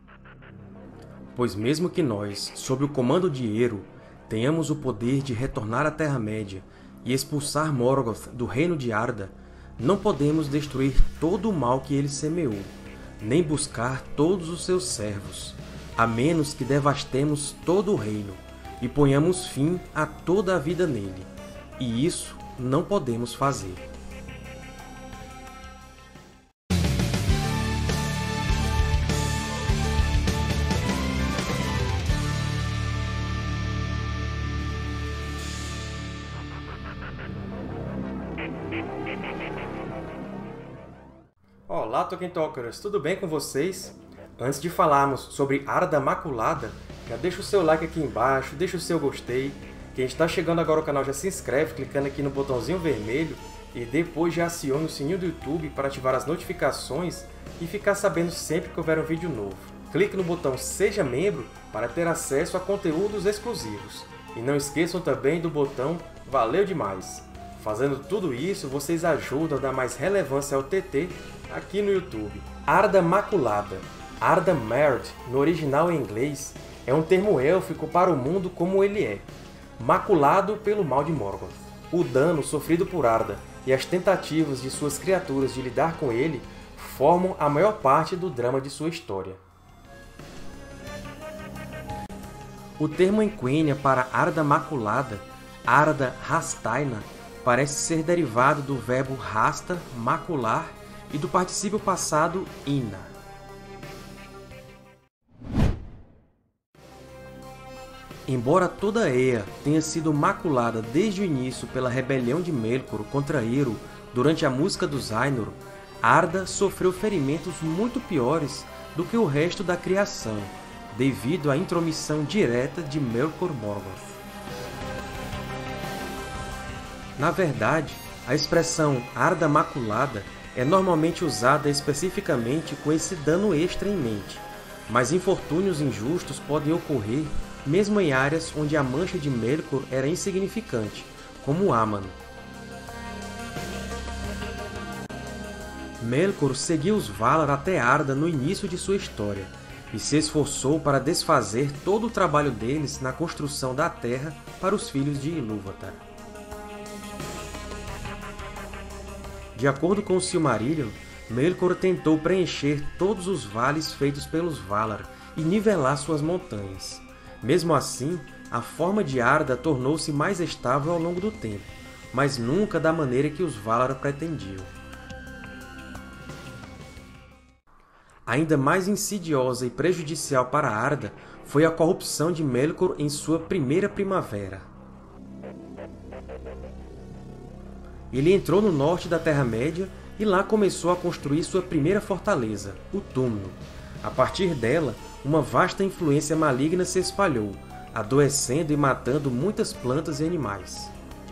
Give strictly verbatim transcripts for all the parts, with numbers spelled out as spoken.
Pois mesmo que nós, sob o comando de Eru, tenhamos o poder de retornar à Terra-média e expulsar Morgoth do reino de Arda, não podemos destruir todo o mal que ele semeou, nem buscar todos os seus servos, a menos que devastemos todo o reino e ponhamos fim a toda a vida nele. E isso não podemos fazer. Olá, Tolkien Talkers! Tudo bem com vocês? Antes de falarmos sobre Arda Maculada, já deixa o seu like aqui embaixo, deixa o seu gostei. Quem está chegando agora ao canal já se inscreve clicando aqui no botãozinho vermelho e depois já aciona o sininho do YouTube para ativar as notificações e ficar sabendo sempre que houver um vídeo novo. Clique no botão Seja Membro para ter acesso a conteúdos exclusivos. E não esqueçam também do botão Valeu Demais! Fazendo tudo isso, vocês ajudam a dar mais relevância ao T T aqui no YouTube. Arda Maculada, Arda Marred, no original em inglês, é um termo élfico para o mundo como ele é, maculado pelo mal de Morgoth. O dano sofrido por Arda e as tentativas de suas criaturas de lidar com ele formam a maior parte do drama de sua história. O termo em Quenya para Arda Maculada, Arda Rastaina, parece ser derivado do verbo rasta, macular, e do particípio passado ina. Embora toda Ea tenha sido maculada desde o início pela rebelião de Melkor contra Eru durante a Música dos Ainur, Arda sofreu ferimentos muito piores do que o resto da criação, devido à intromissão direta de Melkor Morgoth. Na verdade, a expressão Arda Maculada é normalmente usada especificamente com esse dano extra em mente, mas infortúnios injustos podem ocorrer mesmo em áreas onde a mancha de Melkor era insignificante, como Aman. Melkor seguiu os Valar até Arda no início de sua história, e se esforçou para desfazer todo o trabalho deles na construção da Terra para os filhos de Ilúvatar. De acordo com o Silmarillion, Melkor tentou preencher todos os vales feitos pelos Valar e nivelar suas montanhas. Mesmo assim, a forma de Arda tornou-se mais estável ao longo do tempo, mas nunca da maneira que os Valar pretendiam. Ainda mais insidiosa e prejudicial para Arda foi a corrupção de Melkor em sua primeira primavera. Ele entrou no norte da Terra-média e lá começou a construir sua primeira fortaleza, o Túmulo. A partir dela, uma vasta influência maligna se espalhou, adoecendo e matando muitas plantas e animais.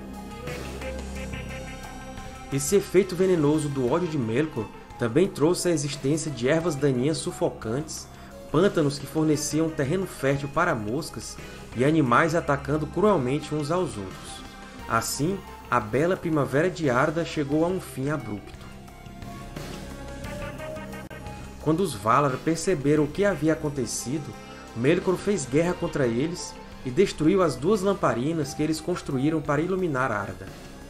Esse efeito venenoso do ódio de Melkor também trouxe a existência de ervas daninhas sufocantes, pântanos que forneciam terreno fértil para moscas e animais atacando cruelmente uns aos outros. Assim, a bela primavera de Arda chegou a um fim abrupto. Quando os Valar perceberam o que havia acontecido, Melkor fez guerra contra eles e destruiu as duas lamparinas que eles construíram para iluminar Arda.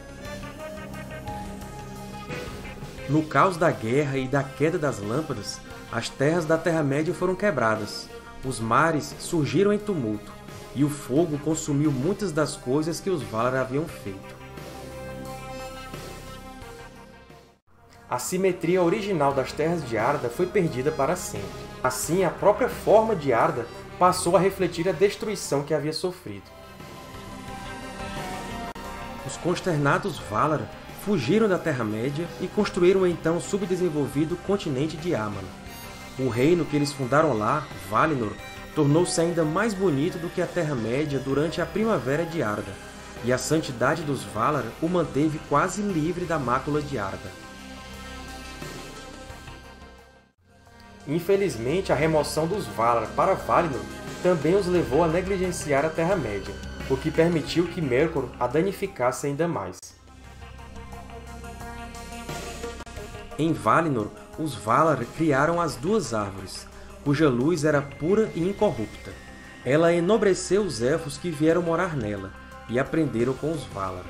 No caos da guerra e da queda das lâmpadas, as terras da Terra-média foram quebradas, os mares surgiram em tumulto, e o fogo consumiu muitas das coisas que os Valar haviam feito. A simetria original das terras de Arda foi perdida para sempre. Assim, a própria forma de Arda passou a refletir a destruição que havia sofrido. Os consternados Valar fugiram da Terra-média e construíram então o subdesenvolvido continente de Aman. O reino que eles fundaram lá, Valinor, tornou-se ainda mais bonito do que a Terra-média durante a Primavera de Arda, e a santidade dos Valar o manteve quase livre da mácula de Arda. Infelizmente, a remoção dos Valar para Valinor também os levou a negligenciar a Terra-média, o que permitiu que Melkor a danificasse ainda mais. Em Valinor, os Valar criaram as Duas Árvores, cuja luz era pura e incorrupta. Ela enobreceu os Elfos que vieram morar nela, e aprenderam com os Valar.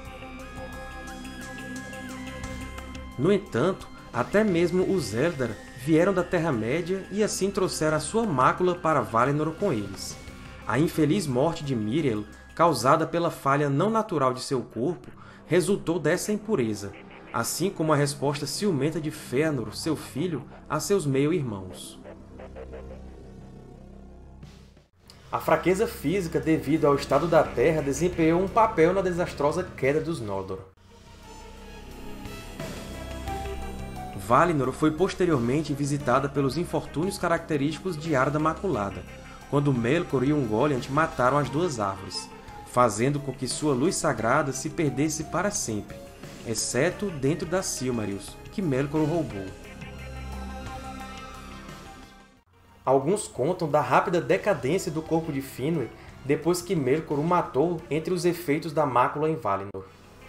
No entanto, até mesmo os Eldar vieram da Terra-média e assim trouxeram a sua mácula para Valinor com eles. A infeliz morte de Míriel, causada pela falha não natural de seu corpo, resultou dessa impureza, assim como a resposta ciumenta de Fëanor, seu filho, a seus meio-irmãos. A fraqueza física devido ao estado da Terra desempenhou um papel na desastrosa queda dos Noldor. Valinor foi posteriormente visitada pelos infortúnios característicos de Arda Maculada, quando Melkor e Ungoliant mataram as duas árvores, fazendo com que sua luz sagrada se perdesse para sempre, exceto dentro das Silmarils, que Melkor roubou. Alguns contam da rápida decadência do corpo de Finwë depois que Melkor o matou entre os efeitos da mácula em Valinor.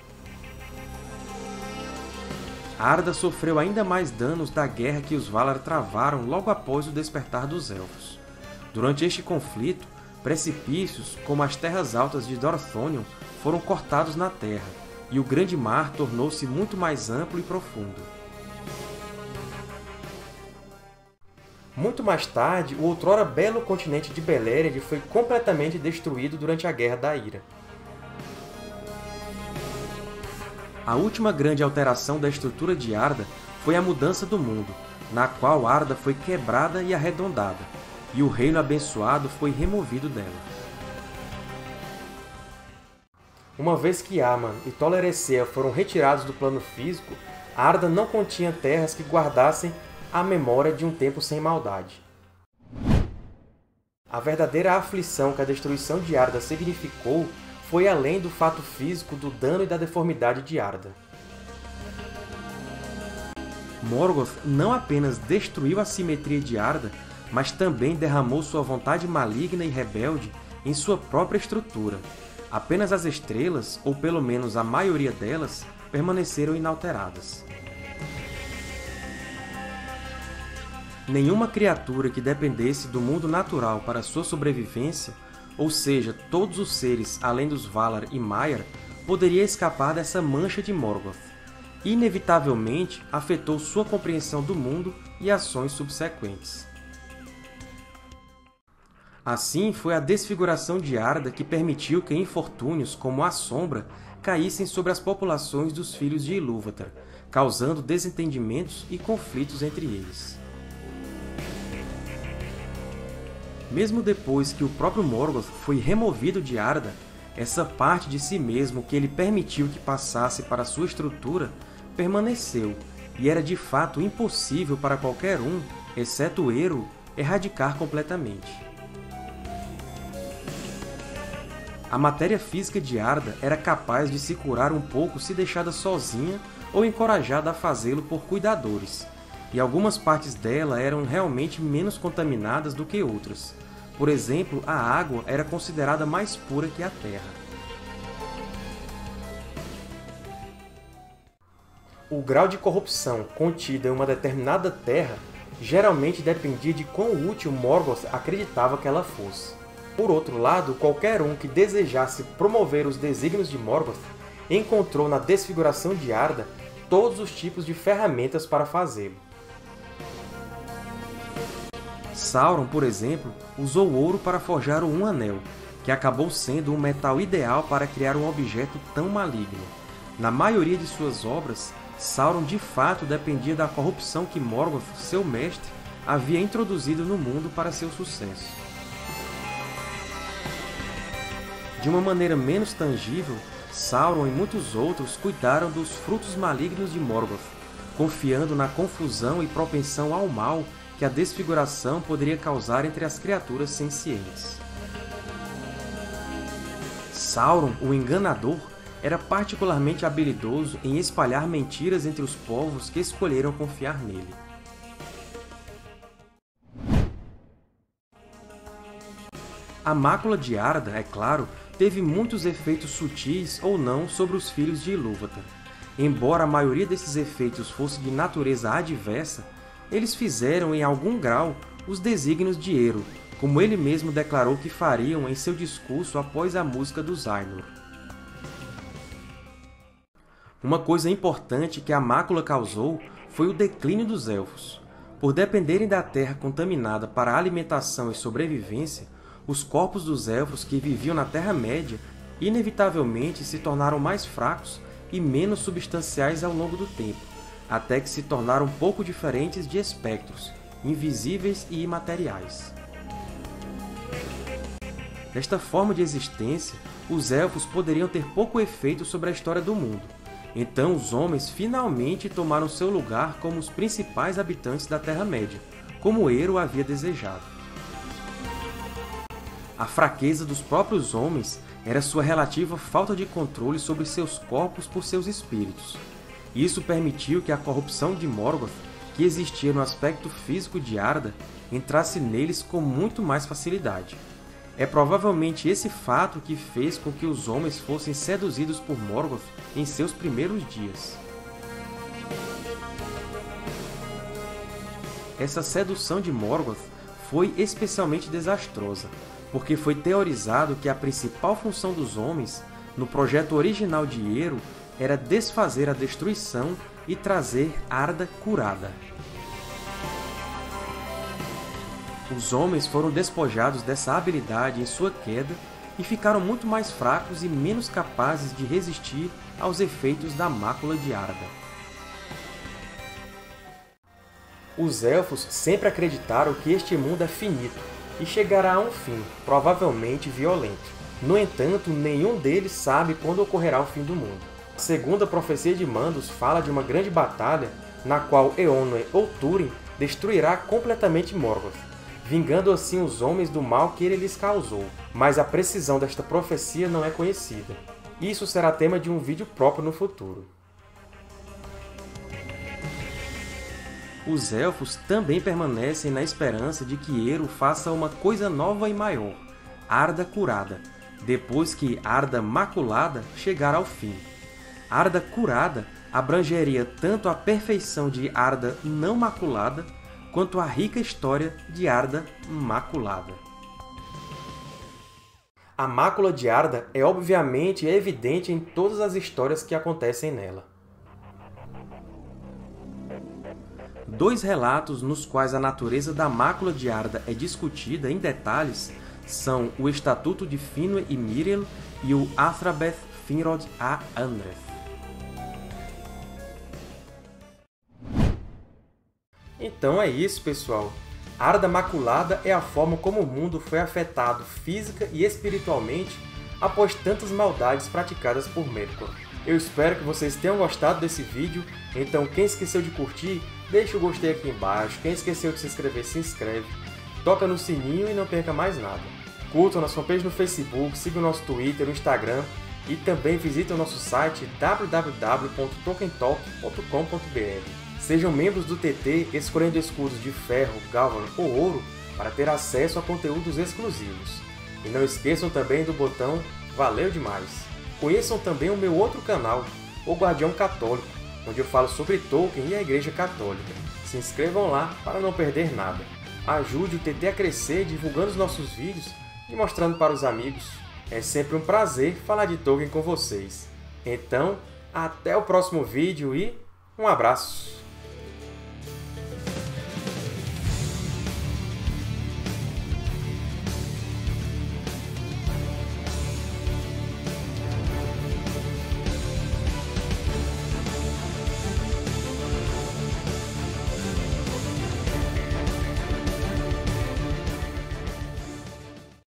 Arda sofreu ainda mais danos da guerra que os Valar travaram logo após o despertar dos Elfos. Durante este conflito, precipícios, como as terras altas de Dorthonion, foram cortados na terra, e o Grande Mar tornou-se muito mais amplo e profundo. Muito mais tarde, o outrora belo continente de Beleriand foi completamente destruído durante a Guerra da Ira. A última grande alteração da estrutura de Arda foi a mudança do mundo, na qual Arda foi quebrada e arredondada, e o Reino Abençoado foi removido dela. Uma vez que Aman e Tol Eressëa foram retirados do plano físico, Arda não continha terras que guardassem a memória de um tempo sem maldade. A verdadeira aflição que a destruição de Arda significou foi além do fato físico do dano e da deformidade de Arda. Morgoth não apenas destruiu a simetria de Arda, mas também derramou sua vontade maligna e rebelde em sua própria estrutura. Apenas as estrelas, ou pelo menos a maioria delas, permaneceram inalteradas. Nenhuma criatura que dependesse do mundo natural para sua sobrevivência, ou seja, todos os seres além dos Valar e Maiar, poderia escapar dessa mancha de Morgoth. Inevitavelmente, afetou sua compreensão do mundo e ações subsequentes. Assim, foi a desfiguração de Arda que permitiu que infortúnios como a Sombra caíssem sobre as populações dos Filhos de Ilúvatar, causando desentendimentos e conflitos entre eles. Mesmo depois que o próprio Morgoth foi removido de Arda, essa parte de si mesmo que ele permitiu que passasse para sua estrutura permaneceu, e era de fato impossível para qualquer um, exceto Eru, erradicar completamente. A matéria física de Arda era capaz de se curar um pouco se deixada sozinha ou encorajada a fazê-lo por cuidadores, e algumas partes dela eram realmente menos contaminadas do que outras. Por exemplo, a água era considerada mais pura que a terra. O grau de corrupção contido em uma determinada terra geralmente dependia de quão útil Morgoth acreditava que ela fosse. Por outro lado, qualquer um que desejasse promover os desígnios de Morgoth encontrou na desfiguração de Arda todos os tipos de ferramentas para fazê-lo. Sauron, por exemplo, usou ouro para forjar o Um Anel, que acabou sendo um metal ideal para criar um objeto tão maligno. Na maioria de suas obras, Sauron de fato dependia da corrupção que Morgoth, seu mestre, havia introduzido no mundo para seu sucesso. De uma maneira menos tangível, Sauron e muitos outros cuidaram dos frutos malignos de Morgoth, confiando na confusão e propensão ao mal que a desfiguração poderia causar entre as criaturas sencientes. Sauron, o Enganador, era particularmente habilidoso em espalhar mentiras entre os povos que escolheram confiar nele. A mácula de Arda, é claro, teve muitos efeitos sutis ou não sobre os Filhos de Ilúvatar. Embora a maioria desses efeitos fosse de natureza adversa, eles fizeram, em algum grau, os desígnios de Eru, como ele mesmo declarou que fariam em seu discurso após a música dos Ainur. Uma coisa importante que a mácula causou foi o declínio dos Elfos. Por dependerem da terra contaminada para alimentação e sobrevivência, os corpos dos Elfos que viviam na Terra-média inevitavelmente se tornaram mais fracos e menos substanciais ao longo do tempo, até que se tornaram pouco diferentes de espectros, invisíveis e imateriais. Desta forma de existência, os Elfos poderiam ter pouco efeito sobre a história do mundo. Então os homens finalmente tomaram seu lugar como os principais habitantes da Terra-média, como Eru havia desejado. A fraqueza dos próprios homens era sua relativa falta de controle sobre seus corpos por seus espíritos. Isso permitiu que a corrupção de Morgoth, que existia no aspecto físico de Arda, entrasse neles com muito mais facilidade. É provavelmente esse fato que fez com que os homens fossem seduzidos por Morgoth em seus primeiros dias. Essa sedução de Morgoth foi especialmente desastrosa, porque foi teorizado que a principal função dos homens, no projeto original de Eru, era desfazer a destruição e trazer Arda curada. Os homens foram despojados dessa habilidade em sua queda e ficaram muito mais fracos e menos capazes de resistir aos efeitos da mácula de Arda. Os Elfos sempre acreditaram que este mundo é finito e chegará a um fim, provavelmente violento. No entanto, nenhum deles sabe quando ocorrerá o fim do mundo. A segunda profecia de Mandos fala de uma grande batalha na qual Eonwë ou Túrin destruirá completamente Morgoth, vingando assim os homens do mal que ele lhes causou, mas a precisão desta profecia não é conhecida. Isso será tema de um vídeo próprio no futuro. Os Elfos também permanecem na esperança de que Eru faça uma coisa nova e maior, Arda curada, depois que Arda maculada chegar ao fim. Arda curada abrangeria tanto a perfeição de Arda não maculada, quanto à rica história de Arda maculada. A mácula de Arda é obviamente evidente em todas as histórias que acontecem nela. Dois relatos nos quais a natureza da mácula de Arda é discutida em detalhes são o Estatuto de Finwë e Miriel e o Athrabeth Finrod a Anreth. Então é isso, pessoal! Arda maculada é a forma como o mundo foi afetado física e espiritualmente após tantas maldades praticadas por Melkor. Eu espero que vocês tenham gostado desse vídeo, então quem esqueceu de curtir, deixa o gostei aqui embaixo, quem esqueceu de se inscrever, se inscreve, toca no sininho e não perca mais nada. Curtam nossa fanpage no Facebook, sigam o nosso Twitter, o Instagram e também visitem o nosso site w w w ponto tolkien talk ponto com ponto b r. Sejam membros do T T escolhendo escudos de ferro, galvan ou ouro para ter acesso a conteúdos exclusivos. E não esqueçam também do botão Valeu Demais! Conheçam também o meu outro canal, O Guardião Católico, onde eu falo sobre Tolkien e a Igreja Católica. Se inscrevam lá para não perder nada. Ajude o T T a crescer divulgando os nossos vídeos e mostrando para os amigos. É sempre um prazer falar de Tolkien com vocês. Então, até o próximo vídeo e um abraço!